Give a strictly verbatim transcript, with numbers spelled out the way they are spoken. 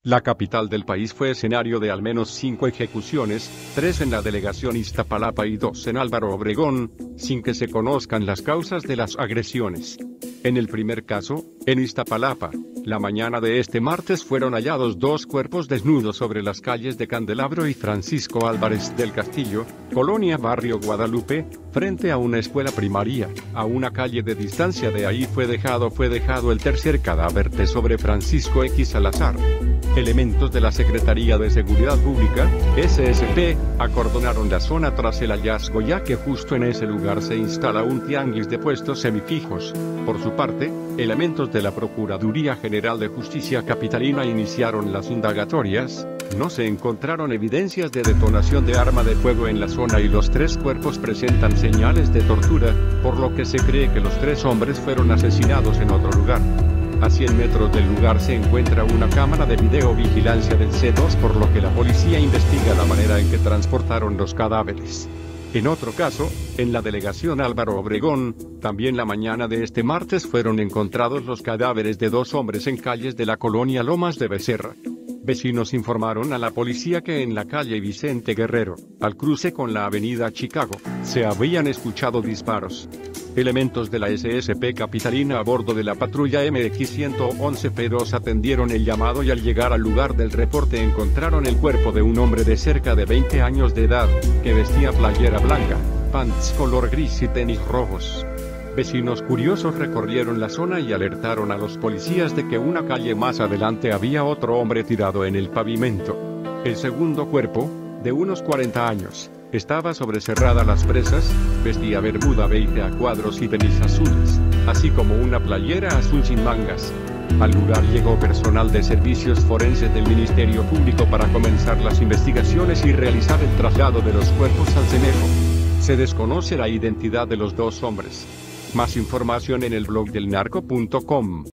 La capital del país fue escenario de al menos cinco ejecuciones, tres en la delegación Iztapalapa y dos en Álvaro Obregón, sin que se conozcan las causas de las agresiones. En el primer caso, en Iztapalapa, la mañana de este martes fueron hallados dos cuerpos desnudos sobre las calles de Candelabro y Francisco Álvarez del Castillo, Colonia Barrio Guadalupe, frente a una escuela primaria. A una calle de distancia de ahí fue dejado fue dejado el tercer cadáver de sobre Francisco X Salazar. Elementos de la Secretaría de Seguridad Pública, S S P, acordonaron la zona tras el hallazgo, ya que justo en ese lugar se instala un tianguis de puestos semifijos. Por su parte, elementos de la Procuraduría General de Justicia Capitalina iniciaron las indagatorias. No se encontraron evidencias de detonación de arma de fuego en la zona y los tres cuerpos presentan señales de tortura, por lo que se cree que los tres hombres fueron asesinados en otro lugar. A cien metros del lugar se encuentra una cámara de videovigilancia del C dos, por lo que la policía investiga la manera en que transportaron los cadáveres. En otro caso, en la delegación Álvaro Obregón, también la mañana de este martes fueron encontrados los cadáveres de dos hombres en calles de la colonia Lomas de Becerra. Vecinos informaron a la policía que en la calle Vicente Guerrero, al cruce con la avenida Chicago, se habían escuchado disparos. Elementos de la S S P Capitalina a bordo de la patrulla M X ciento once P dos atendieron el llamado y al llegar al lugar del reporte encontraron el cuerpo de un hombre de cerca de veinte años de edad, que vestía playera blanca, pants color gris y tenis rojos. Vecinos curiosos recorrieron la zona y alertaron a los policías de que una calle más adelante había otro hombre tirado en el pavimento. El segundo cuerpo, de unos cuarenta años, estaba sobrecerrada las presas, vestía bermuda beige a cuadros y tenis azules, así como una playera azul sin mangas. Al lugar llegó personal de servicios forenses del Ministerio Público para comenzar las investigaciones y realizar el traslado de los cuerpos al cementerio. Se desconoce la identidad de los dos hombres. Más información en el blog del narco punto com.